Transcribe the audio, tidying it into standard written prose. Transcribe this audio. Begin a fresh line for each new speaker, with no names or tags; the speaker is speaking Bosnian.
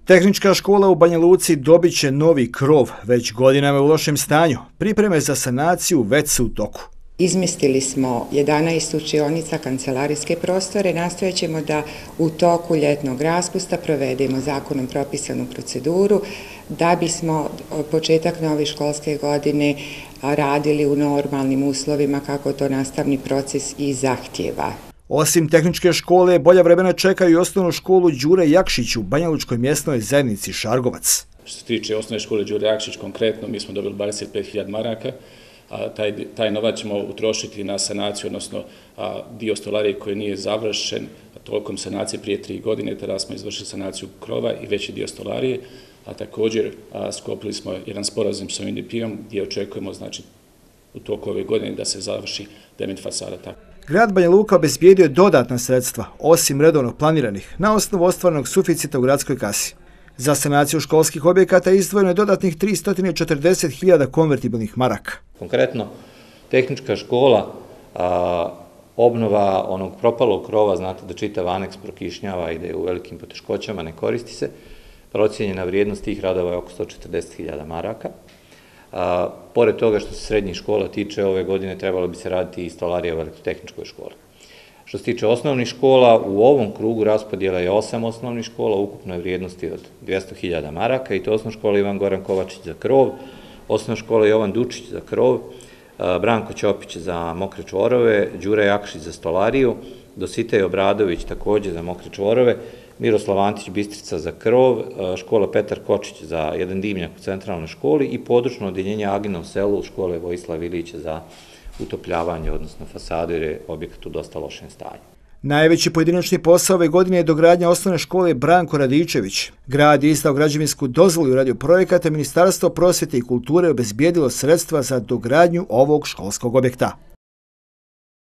Tehnička škola u Banja Luci dobit će novi krov, već godinama u lošem stanju. Pripreme za sanaciju već su u toku.
Izmjestili smo 11 učionica, kancelarijske prostore, nastojat ćemo da u toku ljetnog raspusta provedemo zakonom propisanu proceduru da bismo početak nove školske godine radili u normalnim uslovima kako to nastavni proces i zahtijeva.
Osim tehničke škole, bolja vremena čekaju i osnovnu školu Đure Jakšić u Banjalučkoj mjesnoj zajednici Šargovac.
Što se tiče osnovne škole Đure Jakšić konkretno, mi smo dobili 25.000 maraka, a taj novac ćemo utrošiti na sanaciju, odnosno dio stolarije koji nije završen tokom sanacije prije 3 godine, tada smo izvršili sanaciju krova i veći dio stolarije, a također sklopili smo jedan sporazum sa UNDP-om gdje očekujemo u toku ove godine da se završi demint fasada.
Grad Banja Luka obezbijedio je dodatna sredstva, osim redovno planiranih, na osnovu ostvarenog suficita u gradskoj kasi. Za sanaciju školskih objekata izdvojeno je dodatnih 340.000 konvertibilnih maraka.
Konkretno, tehnička škola, obnova onog propalog krova, znate da čitav aneks prokišnjava i da je u velikim poteškoćama, ne koristi se. Procijenjena vrijednost tih radova je oko 140.000 maraka. Pored toga što se srednjih škola tiče, ove godine trebalo bi se raditi i stolarija u elektrotehničkoj školi. Što se tiče osnovnih škola, u ovom krugu raspodjela je 8 osnovnih škola, ukupnoj vrijednosti od 200.000 maraka, i to osnovna škola Ivan Goran Kovačić za krov, osnovna škola Jovan Dučić za krov, Branko Ćopić za mokre čvorove, Đura Jakšić za stolariju, Dositej Obradović također za mokre čvorove, Miroslav Antić Bistrica za krov, škola Petar Kočić za jedan dimnjak u centralnoj školi i područno odjeljenje Agina u selu škole Vojislav Ilića za utopljavanje, odnosno fasadu, jer je objekat u dosta lošem stanju.
Najveći pojedinačni posao ove godine je dogradnja osnovne škole Branko Radičević. Grad je izdao građevinsku dozvolu u radio projekata, Ministarstvo prosvjete i kulture obezbijedilo sredstva za dogradnju ovog školskog objekta.